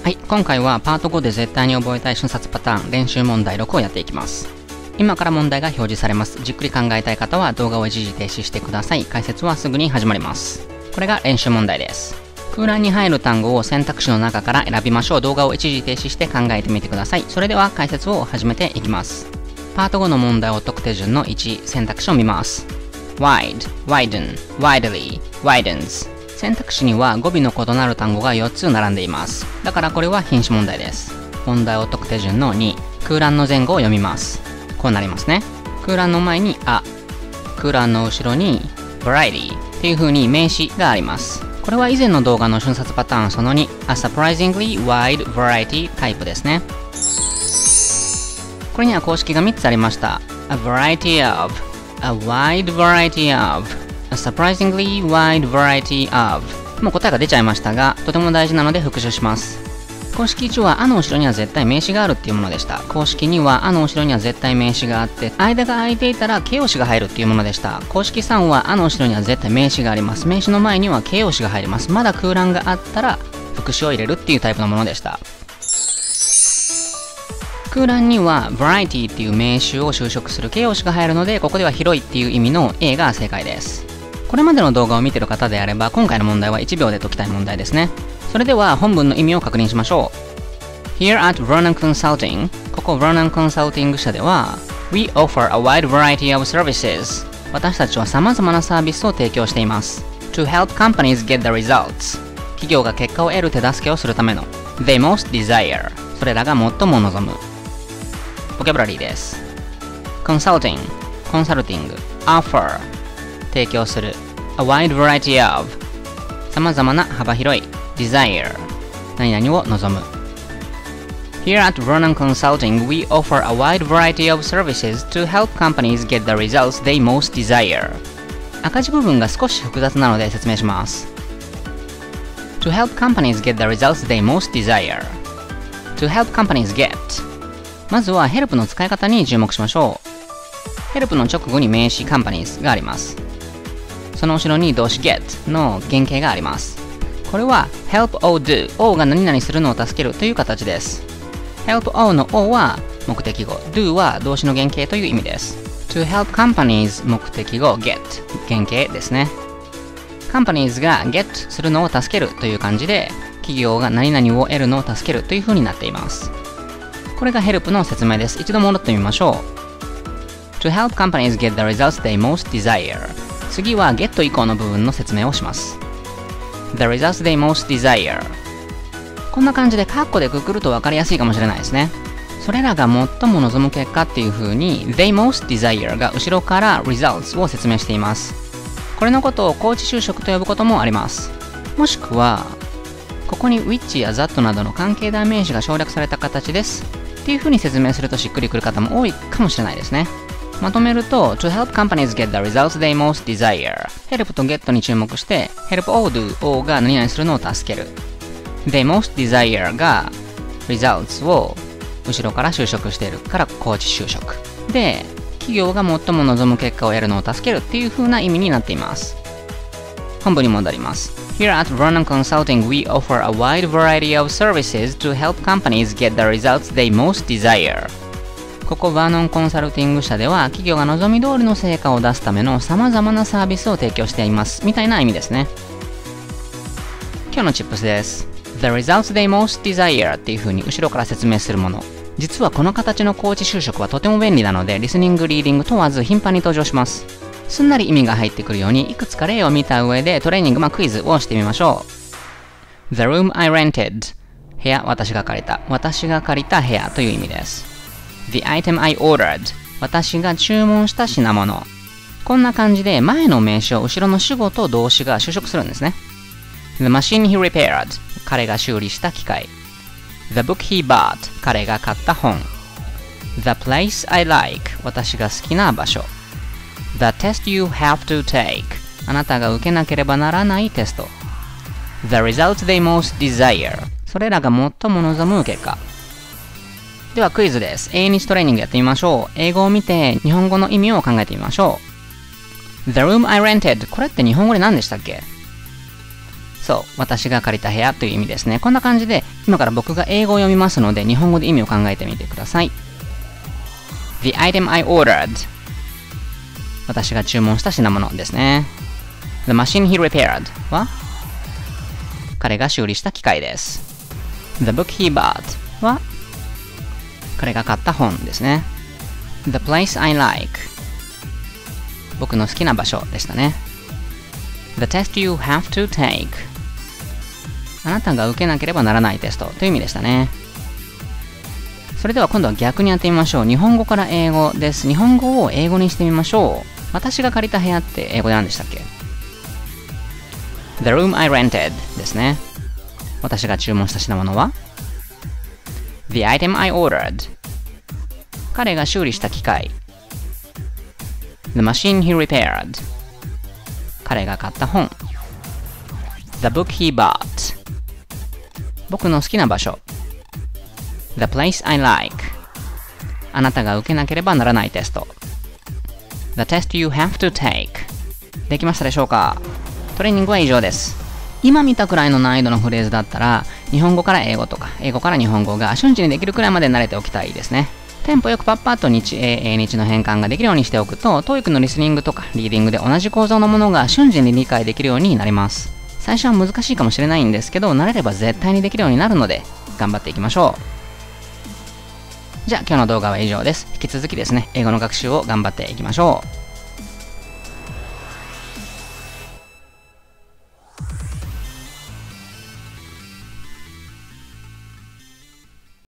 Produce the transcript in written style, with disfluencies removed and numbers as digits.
はい、今回はパート5で絶対に覚えたい瞬殺パターン練習問題6をやっていきます。今から問題が表示されます。じっくり考えたい方は動画を一時停止してください。解説はすぐに始まります。これが練習問題です。空欄に入る単語を選択肢の中から選びましょう。動画を一時停止して考えてみてください。それでは解説を始めていきます。パート5の問題を解く手順の1、選択肢を見ます。wide, widen, widely, widens。選択肢には語尾の異なる単語が4つ並んでいます。だからこれは品詞問題です。問題を解く手順の2、空欄の前後を読みます。こうなりますね。空欄の前にa、空欄の後ろに variety っていう風に名詞があります。これは以前の動画の瞬殺パターンその2、a surprisingly wide variety タイプですね。これには公式が3つありました。a variety of, a wide variety of、A surprisingly wide variety of。 もう答えが出ちゃいましたが、とても大事なので復習します。公式1はあの後ろには絶対名詞があるっていうものでした。公式2はあの後ろには絶対名詞があって、間が空いていたら形容詞が入るっていうものでした。公式3はあの後ろには絶対名詞があります。名詞の前には形容詞が入ります。まだ空欄があったら副詞を入れるっていうタイプのものでした。空欄には variety っていう名詞を修飾する形容詞が入るので、ここでは広いっていう意味の A が正解です。これまでの動画を見ている方であれば、今回の問題は1秒で解きたい問題ですね。それでは本文の意味を確認しましょう。Here at Vernon Consulting、ここ Vernon Consulting 社では We offer a wide variety of services。 私たちは様々なサービスを提供しています。To help companies get the results。 企業が結果を得る手助けをするための They most desire。 それらが最も望む。ボキャブラリーです。Consulting、コンサルティング、Offer、提供する A wide variety of、 様々な幅広い Desire、 何々を望む。 Here at Vernon Consulting we offer a wide variety of services to help companies get the results they most desire。 赤字部分が少し複雑なので説明します。 To help companies get the results they most desire。 To help companies get、 まずは help の使い方に注目しましょう。 help の直後に名詞 companies があります。その後ろに動詞 get の原型があります。これは help or do、O が何々するのを助けるという形です。help or の O は目的語、do は動詞の原型という意味です。to help companies 目的語 get 原型ですね。companies が get するのを助けるという感じで、企業が何々を得るのを助けるという風になっています。これが help の説明です。一度戻ってみましょう。to help companies get the results they most desire。次は get 以降の部分の説明をします。The results they most desire。 こんな感じでカッコでくくると分かりやすいかもしれないですね。それらが最も望む結果っていう風に They most desire が後ろから results を説明しています。これのことを高知就職と呼ぶこともあります。もしくはここに which や that などの関係代名詞が省略された形ですっていう風に説明するとしっくりくる方も多いかもしれないですね。まとめると To help companies get the results they most desire。 help と get に注目して help or do が何々するのを助ける。 They most desire が results を後ろから修飾しているから高知就職で、企業が最も望む結果を得るのを助けるっていう風な意味になっています。本文に戻ります。 Here at Vernon Consulting we offer a wide variety of services to help companies get the results they most desire。ここバーノンコンサルティング社では企業が望み通りの成果を出すための様々なサービスを提供していますみたいな意味ですね。今日のチップスです。 The results they most desire っていう風に後ろから説明するもの、実はこの形の高知就職はとても便利なのでリスニングリーディング問わず頻繁に登場します。すんなり意味が入ってくるようにいくつか例を見た上でトレーニングクイズをしてみましょう。 The room I rented、 部屋私が借りた、私が借りた部屋という意味です。The item I ordered、 私が注文した品物。こんな感じで前の名詞を後ろの主語と動詞が修飾するんですね。 The machine he repaired、 彼が修理した機械。 The book he bought、 彼が買った本。 The place I like、 私が好きな場所。 The test you have to take、 あなたが受けなければならないテスト。 The results they most desire、 それらが最も望む結果。ではクイズです。英日トレーニングやってみましょう。英語を見て日本語の意味を考えてみましょう。The room I rented、 これって日本語で何でしたっけ？ そう、私が借りた部屋という意味ですね。こんな感じで、今から僕が英語を読みますので、日本語で意味を考えてみてください。The item I ordered 私が注文した品物ですね。The machine he repaired は彼が修理した機械です。The book he bought は彼が買った本ですね。The place I like 僕の好きな場所でしたね。The test you have to take あなたが受けなければならないテストという意味でしたね。それでは今度は逆にやってみましょう。日本語から英語です。日本語を英語にしてみましょう。私が借りた部屋って英語で何でしたっけ？ The room I rented ですね。私が注文した品物は The item I ordered 彼が修理した機械 The machine he repaired 彼が買った本 The book he bought 僕の好きな場所 The place I like あなたが受けなければならないテスト The test you have to take できましたでしょうか？トレーニングは以上です。今見たくらいの難易度のフレーズだったら日本語から英語とか英語から日本語が瞬時にできるくらいまで慣れておきたいですね。テンポよくパッパッと日英英日の変換ができるようにしておくと TOEIC のリスニングとかリーディングで同じ構造のものが瞬時に理解できるようになります。最初は難しいかもしれないんですけど慣れれば絶対にできるようになるので頑張っていきましょう。じゃあ今日の動画は以上です。引き続きですね英語の学習を頑張っていきましょう。